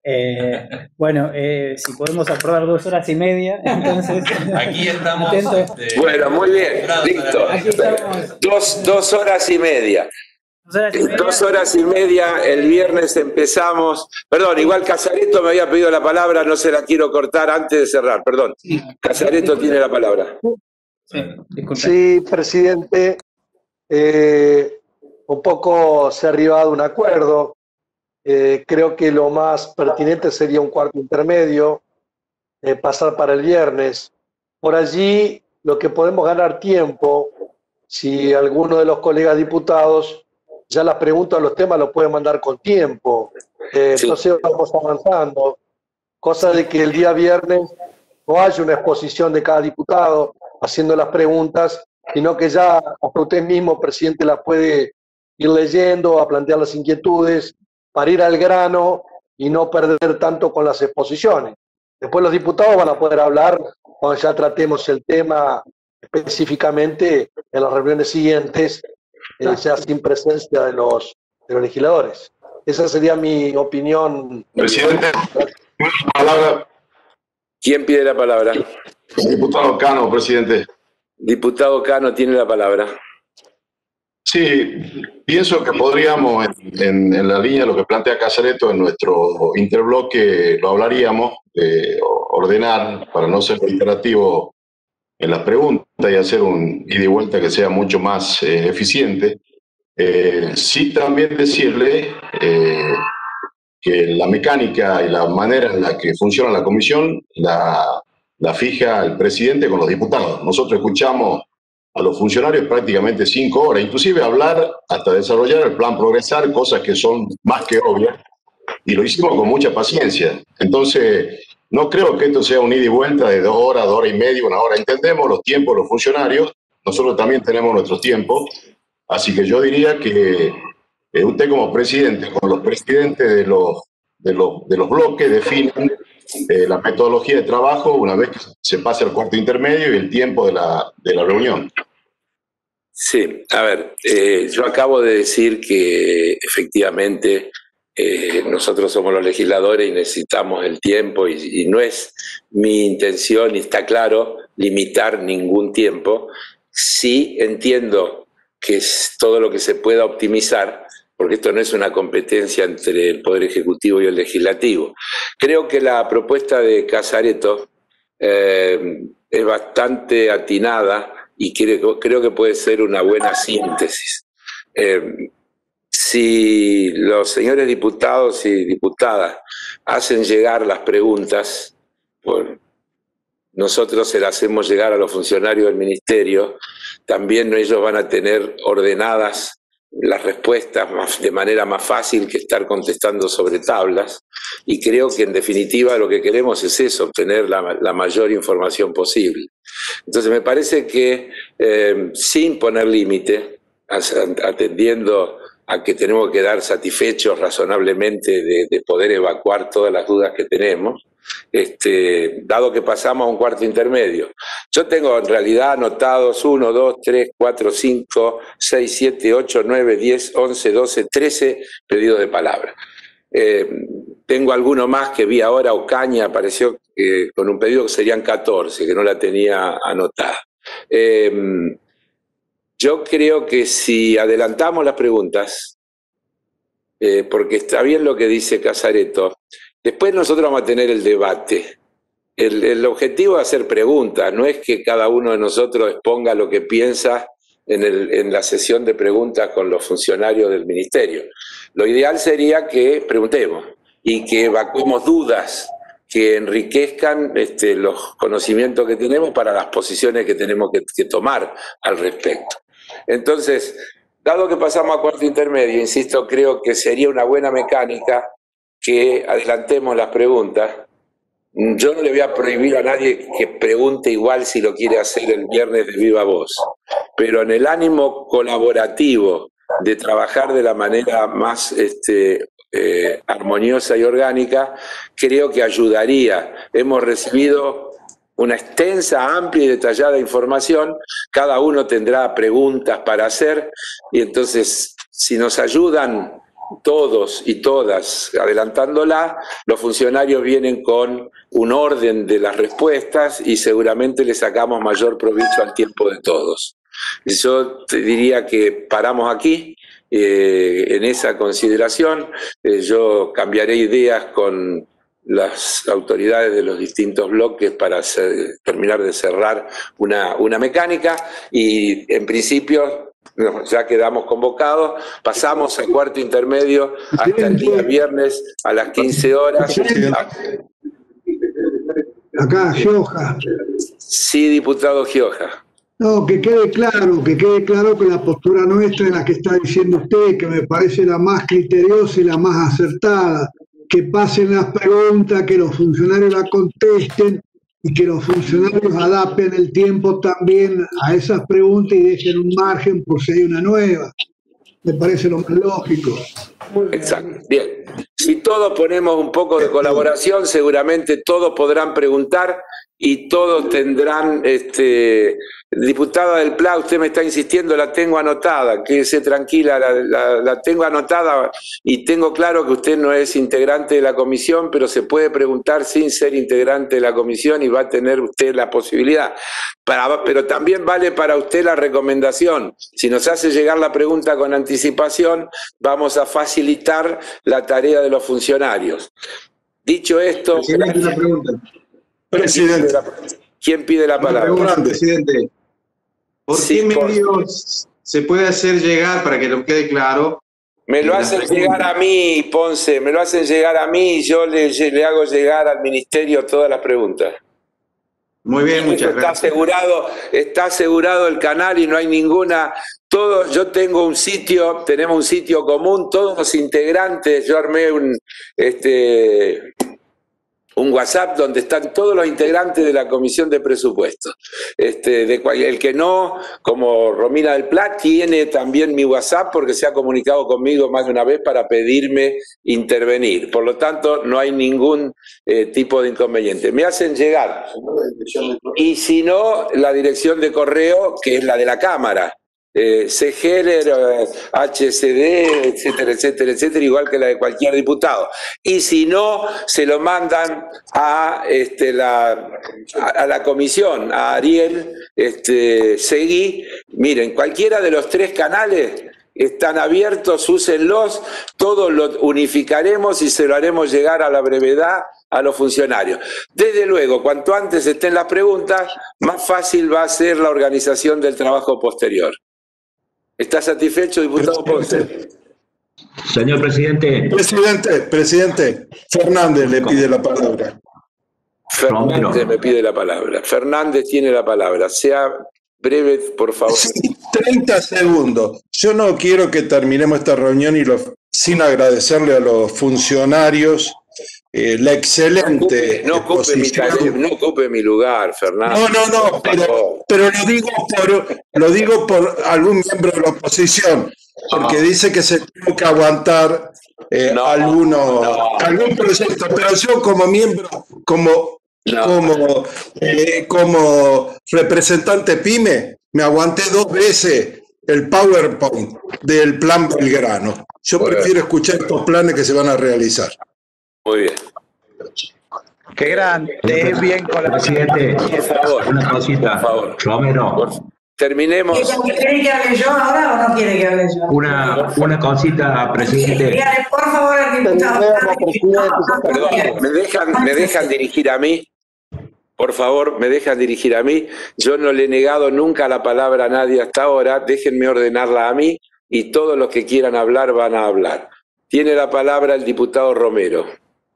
Bueno, si podemos aprobar 2 horas y media, entonces... Aquí estamos... Bueno, muy bien, listo. Aquí estamos. 2 horas y media. 2 horas y media, el viernes empezamos. Perdón, igual Casareto me había pedido la palabra, no se la quiero cortar antes de cerrar, perdón. Casareto tiene la palabra. Sí, presidente. Un poco se ha arribado a un acuerdo. Creo que lo más pertinente sería un cuarto intermedio, pasar para el viernes. Por allí, lo que podemos ganar tiempo, si alguno de los colegas diputados ya las preguntas o los temas los puede mandar con tiempo. Entonces vamos avanzando. Cosa de que el día viernes no haya una exposición de cada diputado haciendo las preguntas, sino que ya hasta usted mismo, presidente, las puede ir leyendo, a plantear las inquietudes, para ir al grano y no perder tanto con las exposiciones. Después los diputados van a poder hablar cuando ya tratemos el tema específicamente en las reuniones siguientes, sea sin presencia de los legisladores. Esa sería mi opinión. Presidente, palabra. ¿Quién pide la palabra? Diputado Cano, presidente. Diputado Cano tiene la palabra. Sí, pienso que podríamos, en la línea de lo que plantea Casareto, en nuestro interbloque lo hablaríamos, ordenar, para no ser reiterativo en las preguntas y hacer un ida y vuelta que sea mucho más eficiente. Sí, también decirle que la mecánica y la manera en la que funciona la comisión la fija el presidente con los diputados. Nosotros escuchamos a los funcionarios prácticamente 5 horas, inclusive hablar hasta desarrollar el plan Progresar, cosas que son más que obvias, y lo hicimos con mucha paciencia. Entonces, no creo que esto sea un ida y vuelta de 2 horas, 2 horas y media, 1 hora. Entendemos los tiempos de los funcionarios, nosotros también tenemos nuestros tiempos, así que yo diría que usted como presidente, con los presidentes de los bloques, definen la metodología de trabajo una vez que se pase al cuarto intermedio y el tiempo de la reunión. Sí, a ver, yo acabo de decir que efectivamente nosotros somos los legisladores y necesitamos el tiempo y no es mi intención, y está claro, limitar ningún tiempo. Sí entiendo que es todo lo que se pueda optimizar, porque esto no es una competencia entre el Poder Ejecutivo y el Legislativo. Creo que la propuesta de Casareto es bastante atinada y creo que puede ser una buena síntesis. Si los señores diputados y diputadas hacen llegar las preguntas, pues nosotros se las hacemos llegar a los funcionarios del Ministerio, también ellos van a tener ordenadas las respuestas de manera más fácil que estar contestando sobre tablas, y creo que en definitiva lo que queremos es eso, obtener la mayor información posible. Entonces me parece que sin poner límite, atendiendo a que tenemos que dar satisfechos razonablemente de poder evacuar todas las dudas que tenemos, dado que pasamos a un cuarto intermedio. Yo tengo en realidad anotados 1, 2, 3, 4, 5, 6, 7, 8, 9, 10, 11, 12, 13 pedidos de palabra. Tengo alguno más que vi ahora, Ocaña apareció con un pedido que serían 14, que no la tenía anotada. Yo creo que si adelantamos las preguntas, porque está bien lo que dice Casareto, después nosotros vamos a tener el debate. El objetivo es hacer preguntas, no es que cada uno de nosotros exponga lo que piensa en la sesión de preguntas con los funcionarios del Ministerio. Lo ideal sería que preguntemos y que evacuemos dudas que enriquezcan los conocimientos que tenemos para las posiciones que tenemos que tomar al respecto. Entonces, dado que pasamos a cuarto intermedio, insisto, creo que sería una buena mecánica que adelantemos las preguntas. Yo no le voy a prohibir a nadie que pregunte igual si lo quiere hacer el viernes de viva voz, pero en el ánimo colaborativo de trabajar de la manera más armoniosa y orgánica, creo que ayudaría. Hemos recibido una extensa, amplia y detallada información, cada uno tendrá preguntas para hacer, y entonces si nos ayudan todos y todas adelantándola, los funcionarios vienen con un orden de las respuestas y seguramente le sacamos mayor provecho al tiempo de todos. Yo te diría que paramos aquí en esa consideración. Yo cambiaré ideas con las autoridades de los distintos bloques para terminar de cerrar una mecánica y en principio ya quedamos convocados, pasamos al cuarto intermedio hasta el día viernes a las 15 horas. Acá, Gioja. Sí, diputado Gioja. No, que quede claro que la postura nuestra es la que está diciendo usted, que me parece la más criteriosa y la más acertada. Que pasen las preguntas, que los funcionarios las contesten y que los funcionarios adapten el tiempo también a esas preguntas y dejen un margen por si hay una nueva. Me parece lo más lógico. Exacto. Bien. Si todos ponemos un poco de colaboración, seguramente todos podrán preguntar y todos tendrán, diputada del PLA, usted me está insistiendo, la tengo anotada, quédese tranquila, la tengo anotada y tengo claro que usted no es integrante de la comisión, pero se puede preguntar sin ser integrante de la comisión y va a tener usted la posibilidad. Pero también vale para usted la recomendación. Si nos hace llegar la pregunta con anticipación, vamos a facilitar la tarea de los funcionarios. Dicho esto... Presidente. ¿Quién pide la palabra? Presidente, ¿por qué medios se puede hacer llegar, para que nos quede claro? Me lo hacen llegar a mí, Ponce, me lo hacen llegar a mí y yo le hago llegar al ministerio todas las preguntas. Muy bien, muchas gracias. Está asegurado el canal y no hay ninguna... yo tengo un sitio, tenemos un sitio común, todos los integrantes, yo armé un WhatsApp donde están todos los integrantes de la Comisión de Presupuestos. El que no, como Romina del Pla, tiene también mi WhatsApp porque se ha comunicado conmigo más de una vez para pedirme intervenir. Por lo tanto, no hay ningún tipo de inconveniente. Me hacen llegar. Y si no, la dirección de correo, que es la de la Cámara. CGELER, HCD, etcétera, etcétera, etcétera, igual que la de cualquier diputado. Y si no, se lo mandan a la comisión, a Ariel Seguí. Miren, cualquiera de los 3 canales están abiertos, úsenlos, todos los unificaremos y se lo haremos llegar a la brevedad a los funcionarios. Desde luego, cuanto antes estén las preguntas, más fácil va a ser la organización del trabajo posterior. ¿Está satisfecho, diputado Ponce? Señor presidente. Presidente, Fernández le pide la palabra. Fernández me pide la palabra. Fernández tiene la palabra. Sea breve, por favor. Sí, 30 segundos. Yo no quiero que terminemos esta reunión sin agradecerle a los funcionarios la excelente no ocupe mi lugar, Fernando. No, pero lo digo por algún miembro de la oposición, porque dice que se tuvo que aguantar algún proyecto, pero yo como miembro, como representante PYME, me aguanté 2 veces el PowerPoint del Plan Belgrano. Yo prefiero escuchar estos planes que se van a realizar. Muy bien. Qué grande, es bien con la... Presidente, por favor, una cosita, por favor. Romero. Terminemos. ¿Quiere que hable yo ahora o no quiere que hable yo? Una cosita, presidente. Por favor, al diputado. Perdón, ¿me dejan dirigir a mí? Por favor, me dejan dirigir a mí. Yo no le he negado nunca la palabra a nadie hasta ahora. Déjenme ordenarla a mí y todos los que quieran hablar van a hablar. Tiene la palabra el diputado Romero.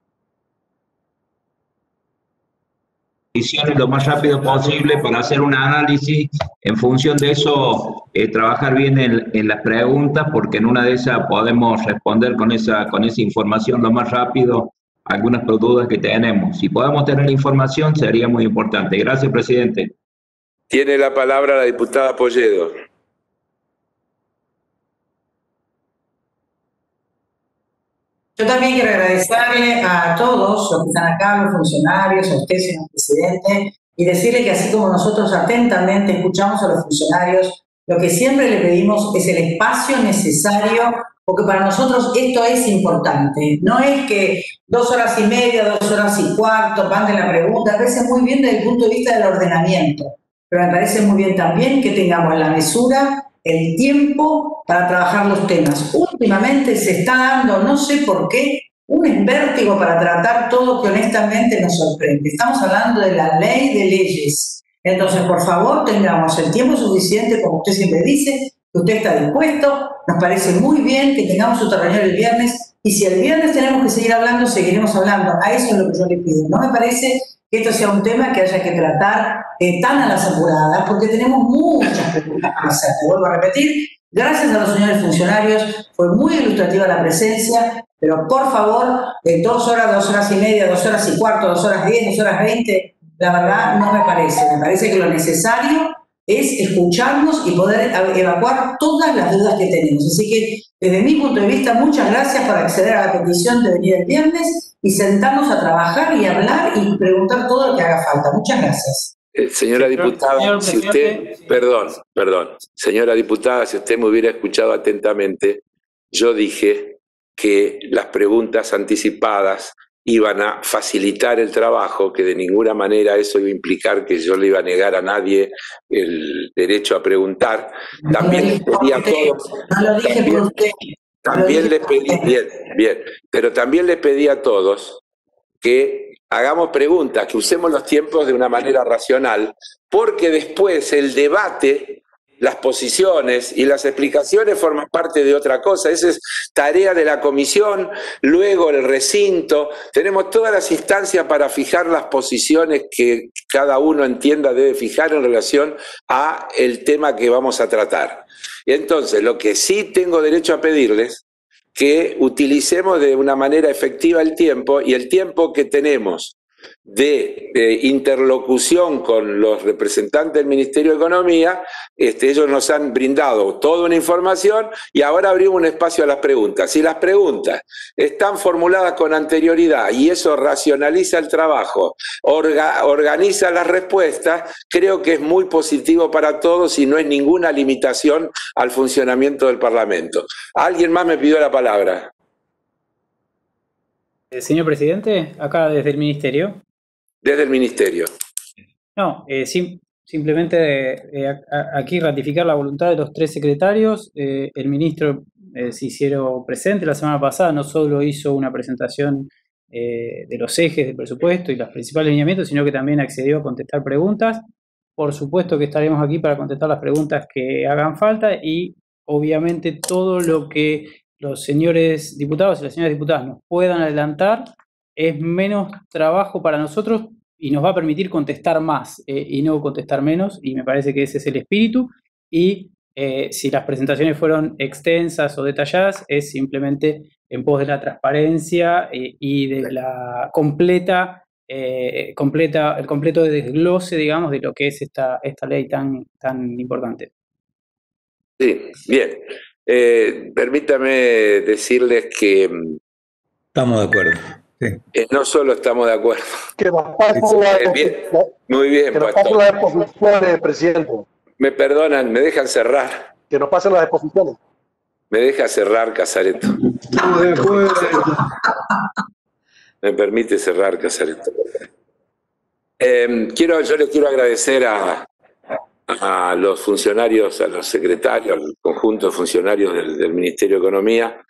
Lo más rápido posible para hacer un análisis, en función de eso trabajar bien en las preguntas, porque en una de esas podemos responder con esa información lo más rápido algunas dudas que tenemos. Si podemos tener la información sería muy importante. Gracias, presidente. Tiene la palabra la diputada Polledo. Yo también quiero agradecerle a todos los que están acá, los funcionarios, a usted, señor presidente, y decirle que así como nosotros atentamente escuchamos a los funcionarios, lo que siempre le pedimos es el espacio necesario porque para nosotros esto es importante. No es que 2 horas y media, 2 horas y cuarto, manden la pregunta, me parece muy bien desde el punto de vista del ordenamiento, pero me parece muy bien también que tengamos la mesura, el tiempo para trabajar los temas. Últimamente se está dando, no sé por qué, un vértigo para tratar todo que honestamente nos sorprende. Estamos hablando de la ley de leyes. Entonces, por favor, tengamos el tiempo suficiente, como usted siempre dice, que usted está dispuesto. Nos parece muy bien que tengamos otra reunión el viernes, y si el viernes tenemos que seguir hablando, seguiremos hablando. A eso es lo que yo le pido. No me parece que esto sea un tema que haya que tratar tan a las apuradas, porque tenemos muchas preguntas para hacer. Te vuelvo a repetir, gracias a los señores funcionarios, fue muy ilustrativa la presencia, pero por favor, 2 horas, 2 horas y media, 2 horas y cuarto, 2 horas 10, 2 horas 20, la verdad no me parece. Me parece que lo necesario es escucharnos y poder evacuar todas las dudas que tenemos. Así que, desde mi punto de vista, muchas gracias por acceder a la petición de venir el viernes y sentarnos a trabajar y hablar y preguntar todo lo que haga falta. Muchas gracias. Señora diputada, si usted, perdón, señora diputada, si usted me hubiera escuchado atentamente, yo dije que las preguntas anticipadas iban a facilitar el trabajo, que de ninguna manera eso iba a implicar que yo le iba a negar a nadie el derecho a preguntar. También les pedí a todos, también les pedí, bien, pero también les pedí a todos que hagamos preguntas, que usemos los tiempos de una manera racional, porque después el debate, las posiciones y las explicaciones forman parte de otra cosa. Esa es tarea de la comisión, luego el recinto. Tenemos todas las instancias para fijar las posiciones que cada uno entienda debe fijar en relación a el tema que vamos a tratar. Y entonces, lo que sí tengo derecho a pedirles, que utilicemos de una manera efectiva el tiempo, y el tiempo que tenemos de interlocución con los representantes del Ministerio de Economía, ellos nos han brindado toda una información y ahora abrimos un espacio a las preguntas. Si las preguntas están formuladas con anterioridad y eso racionaliza el trabajo, organiza las respuestas, creo que es muy positivo para todos y no es ninguna limitación al funcionamiento del Parlamento. ¿Alguien más me pidió la palabra? Señor presidente, acá desde el Ministerio. Desde el Ministerio. No, simplemente aquí ratificar la voluntad de los 3 secretarios. El ministro se hicieron presente la semana pasada, no solo hizo una presentación de los ejes del presupuesto y los principales lineamientos, sino que también accedió a contestar preguntas. Por supuesto que estaremos aquí para contestar las preguntas que hagan falta y obviamente todo lo que los señores diputados y las señoras diputadas nos puedan adelantar es menos trabajo para nosotros y nos va a permitir contestar más y no contestar menos, y me parece que ese es el espíritu. Y si las presentaciones fueron extensas o detalladas, es simplemente en pos de la transparencia y de la el completo desglose, digamos, de lo que es esta ley tan importante. Sí, bien. Permítame decirles que estamos de acuerdo. Sí. No solo estamos de acuerdo. Que nos pasen muy bien, que nos pasen las exposiciones, presidente. Me perdonan, me dejan cerrar. Que nos pasen las exposiciones. Me deja cerrar, Casareto. Estamos de acuerdo. Me permite cerrar, Casareto. Yo les quiero agradecer a los funcionarios, a los secretarios, al conjunto de funcionarios del Ministerio de Economía,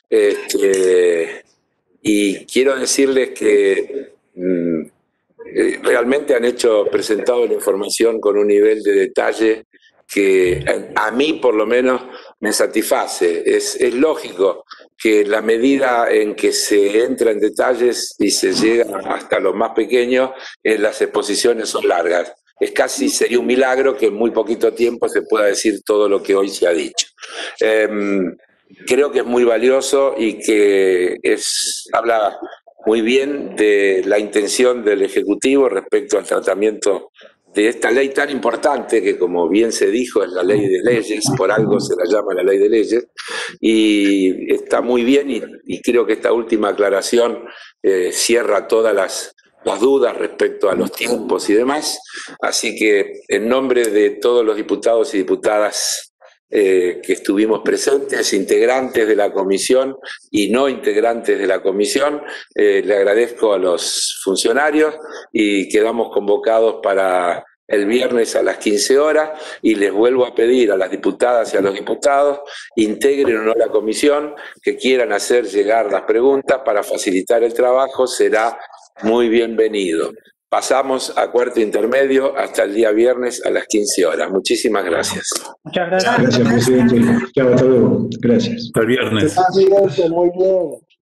y quiero decirles que realmente han presentado la información con un nivel de detalle que a mí por lo menos me satisface. Es lógico que la medida en que se entra en detalles y se llega hasta los más pequeños, las exposiciones son largas. Sería un milagro que en muy poquito tiempo se pueda decir todo lo que hoy se ha dicho. Creo que es muy valioso y que habla muy bien de la intención del Ejecutivo respecto al tratamiento de esta ley tan importante que, como bien se dijo, es la ley de leyes, por algo se la llama la ley de leyes, y está muy bien, y creo que esta última aclaración cierra todas las dudas respecto a los tiempos y demás. Así que en nombre de todos los diputados y diputadas que estuvimos presentes, integrantes de la comisión y no integrantes de la comisión. Le agradezco a los funcionarios y quedamos convocados para el viernes a las 15 horas y les vuelvo a pedir a las diputadas y a los diputados, integren o no la comisión, que quieran hacer llegar las preguntas para facilitar el trabajo, será muy bienvenido. Pasamos a cuarto intermedio hasta el día viernes a las 15 horas. Muchísimas gracias. Muchas gracias. Gracias, presidente. Chao, hasta luego. Gracias. Hasta el viernes. Muy bien.